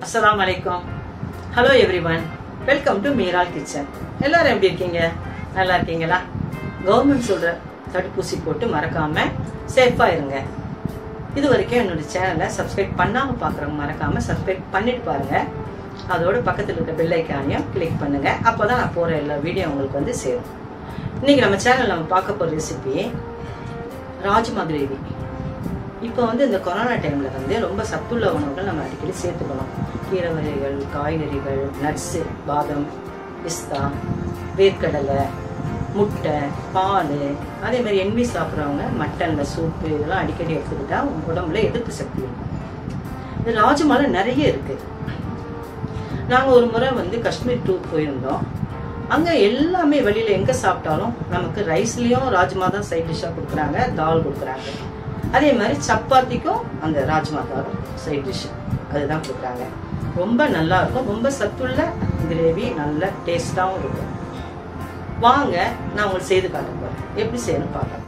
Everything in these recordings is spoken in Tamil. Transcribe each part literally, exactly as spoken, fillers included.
Assalamu alaikum. Hello everyone. Welcome to Meeral kitchen. எல்லாரும் எப்படி இருக்கீங்க? நல்லா இருக்கீங்களா? கவர்மெண்ட் சொல்ற தடுப்பூசி போட்டு மறக்காம சேஃபா இருங்க. இது வரைக்கும் என்னோட சேனலை சப்ஸ்கிரைப் பண்ணாம பார்க்குறவங்க மறக்காம சப்ஸ்கிரைப் பண்ணிட்டு பாருங்க. அதோட பக்கத்தில் இருக்க பெல் ஐக்கானையும் கிளிக் பண்ணுங்க. அப்போதான் நான் போற எல்லா வீடியோ உங்களுக்கு வந்து சேரும். இன்னைக்கு நம்ம சேனல்ல நம்ம பார்க்க போற ரெசிபி ராஜ்மா கிரேவி. இப்போ வந்து இந்த கொரோனா டைமில் வந்து ரொம்ப சத்துள்ள உணவுகள் நம்ம அடிக்கடி சேர்த்துக்கணும். கீரை வகைகள், காய்கறிகள், நட்ஸு, பாதம், பிஸ்தா, வேர்க்கடலை, முட்டை, பால், அதேமாதிரி எண்ணி சாப்பிட்றவங்க மட்டனில் சூப்பு இதெல்லாம் அடிக்கடி எடுத்துக்கிட்டா உடம்புல எதிர்ப்பு சக்தி இருக்கும். இது ராஜ்மாவில் நிறைய இருக்குது. நாங்கள் ஒரு முறை வந்து காஷ்மீர் டூர் போயிருந்தோம். அங்கே எல்லாமே வெளியில் எங்கே சாப்பிட்டாலும் நமக்கு ரைஸ்லேயும் ராஜ்மா தான் சைட் டிஷ்ஷாக கொடுக்குறாங்க, தால் கொடுக்குறாங்க. அதே மாதிரி சப்பாத்திக்கும் அந்த ராஜ்மா தால் சைட் டிஷ் அதுதான் கொடுக்குறாங்க. ரொம்ப நல்லா இருக்கும். ரொம்ப சத்துள்ள கிரேவி, நல்ல டேஸ்டாகவும் இருக்கும். வாங்க நான் உங்களுக்கு செய்து காட்ட போகிறேன். எப்படி செய்யணும்னு பார்க்கலாம்.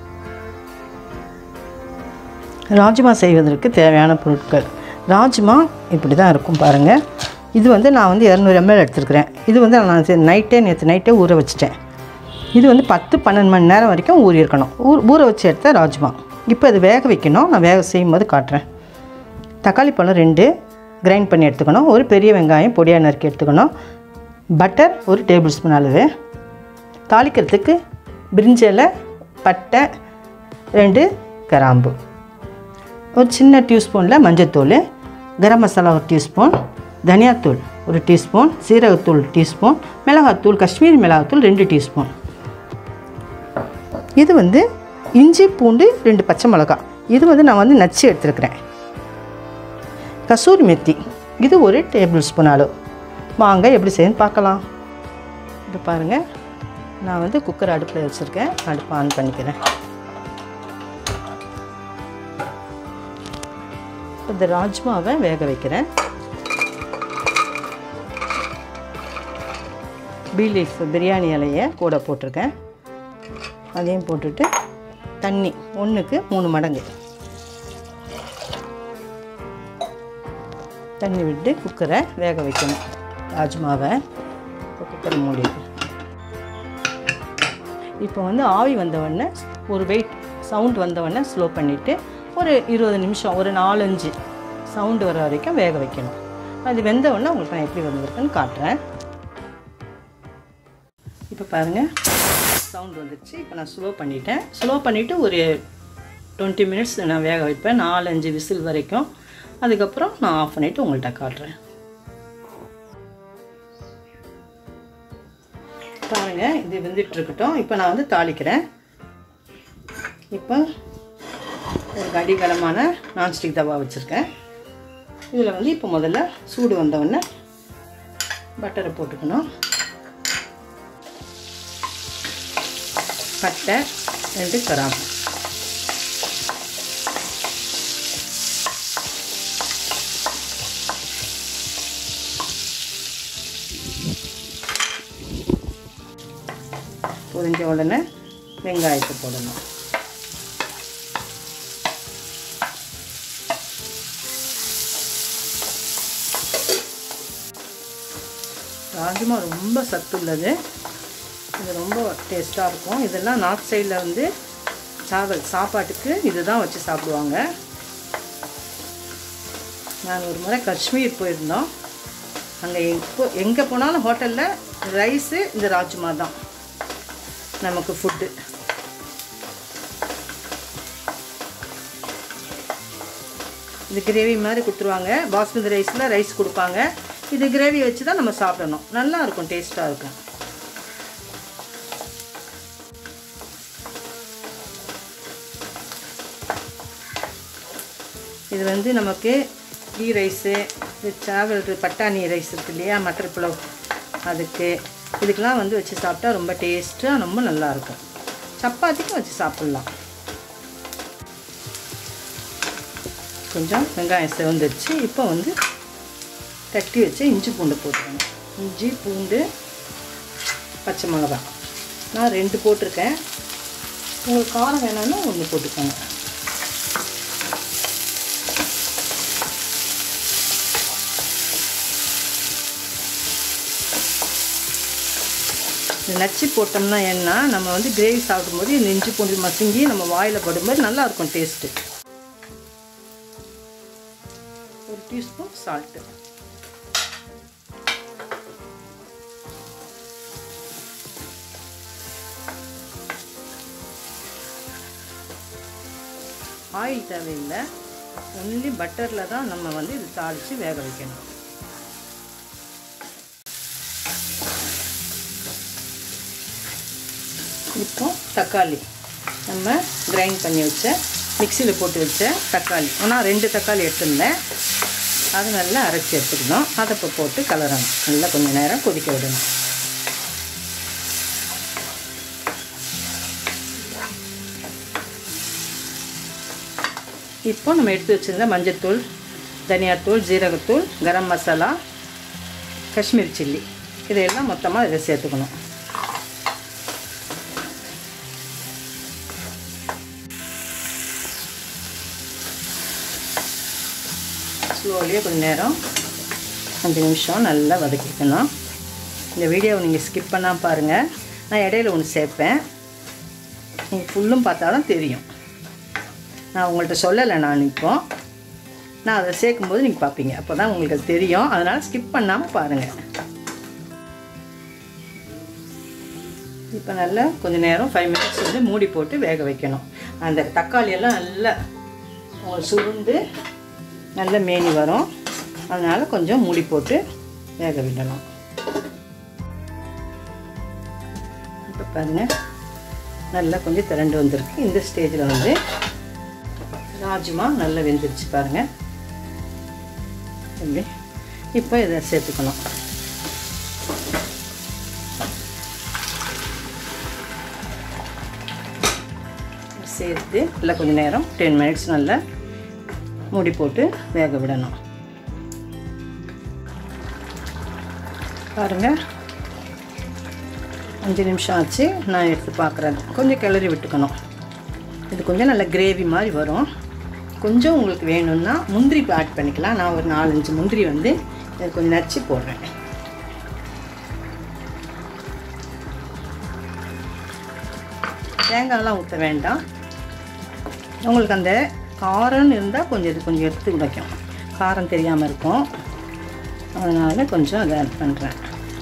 ராஜ்மா செய்வதற்கு தேவையான பொருட்கள். ராஜ்மா இப்படி தான் இருக்கும் பாருங்கள். இது வந்து நான் வந்து இரநூறு எம்எல் எடுத்துருக்கிறேன். இது வந்து நான் நைட்டே நேற்று நைட்டே ஊற வச்சுட்டேன். இது வந்து பத்து பன்னெண்டு மணி நேரம் வரைக்கும் ஊறி இருக்கணும். ஊ ஊற வச்சு எடுத்த ராஜ்மா. இப்போ அது வேக வைக்கணும். நான் வேக செய்யும் போது காட்டுறேன். தக்காளி பழம் ரெண்டு கிரைண்ட் பண்ணி எடுத்துக்கணும். ஒரு பெரிய வெங்காயம் பொடியாக நறுக்கி எடுத்துக்கணும். பட்டர் ஒரு டேபிள் ஸ்பூன் அளவு. தாளிக்கிறதுக்கு பிரிஞ்சி இலை, பட்டை, ரெண்டு கிராம்பு, ஒரு சின்ன டியூஸ்பூனில் மஞ்சத்தூள், கரம் மசாலா ஒரு டீஸ்பூன், தனியாத்தூள் ஒரு டீஸ்பூன், சீரகத்தூள் டீஸ்பூன், மிளகாத்தூள் காஷ்மீரி மிளகாத்தூள் ரெண்டு டீஸ்பூன். இது வந்து இஞ்சி பூண்டு ரெண்டு பச்சை மிளகா. இது வந்து நான் வந்து நச்சு எடுத்துருக்கிறேன். கசூர் மெத்தி இது ஒரு டேபிள் ஸ்பூன் அளவு. வாங்க எப்படி செய்யணும்னு பார்க்கலாம். இப்போ பாருங்கள், நான் வந்து குக்கர் அடுப்பில் வச்சுருக்கேன். அடுப்பை ஆன் பண்ணிக்கிறேன். இந்த ராஜ்மாவை வேக வைக்கிறேன். பீ லீஃப் பிரியாணி இலையை கூட போட்டிருக்கேன். அதையும் போட்டுட்டு தண்ணி ஒன்றுக்கு மூணு மடங்கு தண்ணி விட்டு குக்கரை வேக வைக்கணும். ராஜ்மாவை இப்போ குக்கரை மூடி. இப்போ வந்து ஆவி வந்தவுடனே ஒரு வெயிட் சவுண்ட் வந்தவுடனே ஸ்லோ பண்ணிவிட்டு ஒரு இருபது நிமிஷம் ஒரு நாலஞ்சு சவுண்டு வர வரைக்கும் வேக வைக்கணும். அது வெந்தவுடனே உங்களுக்கு நான் எப்படி வந்திருக்குன்னு காட்டுறேன். இப்போ பாருங்கள், சவுண்ட் வந்துடுச்சு. இப்போ நான் ஸ்லோ பண்ணிட்டேன். ஸ்லோ பண்ணிவிட்டு ஒரு டுவெண்ட்டி மினிட்ஸ் நான் வேக வைப்பேன், நாலஞ்சு விசில் வரைக்கும். அதுக்கப்புறம் நான் ஆஃப் பண்ணிவிட்டு உங்கள்கிட்ட காட்டுறேன். பாருங்கள், இது வெந்துட்டுருக்கட்டும். இப்போ நான் வந்து தாளிக்கிறேன். இப்போ ஒரு கடிகலமான நான்ஸ்டிக் தவா வச்சுருக்கேன். இதில் வந்து இப்போ முதல்ல சூடு வந்தவுடனே பட்டரை போட்டுக்கணும். பட்டை ரெண்டு கிராம்பு, பொரிஞ்ச உடனே வெங்காயத்தை போடணும். ராஜ்மா ரொம்ப சத்துள்ளது. இது ரொம்ப டேஸ்ட்டாக இருக்கும். இதெல்லாம் நார்த் சைடில் வந்து சாவல் சாப்பாட்டுக்கு இதுதான் வச்சு சாப்பிடுவாங்க. நாங்கள் ஒரு முறை காஷ்மீர் போயிருந்தோம். அங்கே எப்போ எங்கே போனாலும் ஹோட்டலில் ரைஸு இந்த ராஜ்மா தான் நமக்கு ஃபுட்டு. இது கிரேவி மாதிரி கொடுத்துருவாங்க. பாஸ்மதி ரைஸில் ரைஸ் கொடுப்பாங்க. இது கிரேவி வச்சு தான் நம்ம சாப்பிடணும். நல்லா இருக்கும், டேஸ்ட்டாக இருக்கும். இது வந்து நமக்கு கீ ரைஸு, சாவல் பட்டாணி ரைஸ் இருக்குது இல்லையா, மட்டர் புலாவ், அதுக்கு இதுக்கெலாம் வந்து வச்சு சாப்பிட்டா ரொம்ப டேஸ்ட்டாக ரொம்ப நல்லாயிருக்கும். சப்பாத்திக்கும் வச்சு சாப்பிட்லாம். கொஞ்சம் வெங்காயம் செவந்துருச்சு. இப்போ வந்து தட்டி வச்சு இஞ்சி பூண்டு போட்டுக்கணும். இஞ்சி பூண்டு பச்சை மிளகா நான் ரெண்டு போட்டிருக்கேன். உங்களுக்கு காரம் வேணும்னா ஒன்று போட்டுக்கோங்க. நச்சு போட்டோம்னா என்ன, நம்ம வந்து கிரேவி சாப்பிடும்போது இந்த இஞ்சி பூண்டு மசிங்கி நம்ம வாயில் படும்போது நல்லாயிருக்கும் டேஸ்ட்டு. ஒரு டீஸ்பூன் சால்ட்டு, ஆயில் தேவையில்லை, ஒன்லி பட்டரில் தான் நம்ம வந்து இது தாளித்து வேக வைக்கணும். இப்போ தக்காளி நம்ம கிரைண்ட் பண்ணி வச்ச மிக்சியில் போட்டு வச்ச தக்காளி, ஆனால் ரெண்டு தக்காளி எடுத்துருந்தேன், அது நல்லா அரைச்சி எடுத்துக்கணும். அதை இப்போ போட்டு கலரணும், நல்லா கொஞ்சம் நேரம் கொதிக்க விடணும். இப்போ நம்ம எடுத்து வச்சுருந்த மஞ்சத்தூள், தனியாத்தூள், ஜீரகத்தூள், கரம் மசாலா, காஷ்மீர் சில்லி இதையெல்லாம் மொத்தமாக இதில் சேர்த்துக்கணும். ஸ்லோலியே கொஞ்சம் நேரம் அஞ்சு நிமிஷம் நல்லா வதக்கிக்கணும். இந்த வீடியோவை நீங்கள் ஸ்கிப் பண்ணால் பாருங்கள், நான் இடையில ஒன்று சேர்ப்பேன், நீங்கள் ஃபுல்லும் பார்த்தா தான் தெரியும். நான் உங்கள்கிட்ட சொல்லலை, நான் இப்போ நான் அதை சேர்க்கும்போது நீங்கள் பார்ப்பீங்க, அப்போ தான் உங்களுக்கு அது தெரியும். அதனால் ஸ்கிப் பண்ணாமல் பாருங்கள். இப்போ நல்லா கொஞ்சம் நேரம் ஃபைவ் மினிட்ஸ் வந்து மூடி போட்டு வேக வைக்கணும். அந்த தக்காளியெல்லாம் நல்லா சுருண்டு நல்ல மேனி வரும், அதனால் கொஞ்சம் மூடி போட்டு வேக விடணும். இப்போ பாருங்கள் நல்லா கொஞ்சம் திரண்டு வந்திருக்கு. இந்த ஸ்டேஜில் வந்து ராஜ்மா நல்லா வெந்துருச்சு பாருங்கள். இப்போ இதை சேர்த்துக்கணும். சேர்த்து நல்லா கொஞ்சம் நேரம் டென் மினிட்ஸ் நல்லா மூடி போட்டு வேக விடணும். பாருங்கள் அஞ்சு நிமிஷம் ஆச்சு, நான் எடுத்து பார்க்குறேன். கொஞ்சம் கிளறி விட்டுக்கணும். இது கொஞ்சம் நல்ல கிரேவி மாதிரி வரும். கொஞ்சம் உங்களுக்கு வேணும்னா முந்திரி ஆட் பண்ணிக்கலாம். நான் ஒரு நாலஞ்சு முந்திரி வந்து இது கொஞ்சம் நச்சு போடுறேன். தேங்காயெல்லாம் ஊற்ற வேண்டாம். உங்களுக்கு அந்த காரம்னு இருந்தால் கொஞ்சம் இது கொஞ்சம் எடுத்து உடைக்கும், காரம் தெரியாமல் இருக்கும், அதனால் கொஞ்சம் அதை ஆட் பண்ணுறேன்.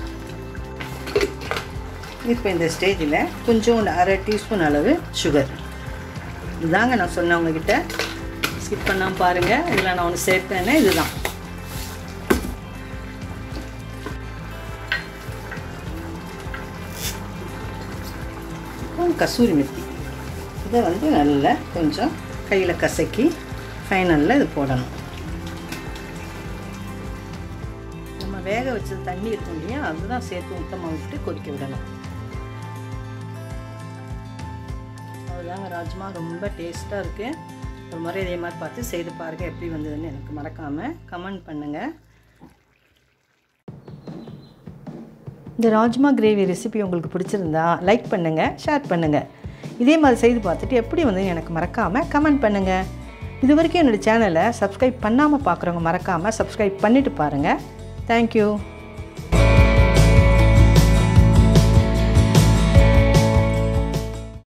இப்போ இந்த ஸ்டேஜில் கொஞ்சம் அரை டீஸ்பூன் அளவு சுகர், இதுதாங்க நான் சொன்னேன் உங்ககிட்ட, ஸ்கிப் பண்ணாமல் பாருங்கள். இதில் நான் ஒன்று சேர்ப்பேன்னு இதுதான். கசூரி மெத்தி, இதை வந்து நல்லா கொஞ்சம் கையில் கசக்கி ஃபைனலில் இது போடணும். நம்ம வேக வச்சது தண்ணி இருக்கும் இல்லையா, அதுதான் சேர்த்து ஊற்றமாக விட்டு கொதிக்க விடணும். அதுதாங்க ராஜ்மா, ரொம்ப டேஸ்ட்டாக இருக்குது. ஒரு முறை இதே மாதிரி பார்த்து செய்து பாருங்கள், எப்படி வந்ததுன்னு எனக்கு மறக்காமல் கமெண்ட் பண்ணுங்கள். இந்த ராஜ்மா கிரேவி ரெசிபி உங்களுக்கு பிடிச்சிருந்தா லைக் பண்ணுங்கள், ஷேர் பண்ணுங்கள். இதே மாதிரி செய்து பார்த்துட்டு எப்படி வந்து எனக்கு மறக்காமல் கமெண்ட் பண்ணுங்கள். இது வரைக்கும் என்னோடய சேனலை சப்ஸ்கிரைப் பண்ணாமல் பார்க்குறவங்க மறக்காமல் சப்ஸ்கிரைப் பண்ணிவிட்டு பாருங்கள். தேங்க்யூ.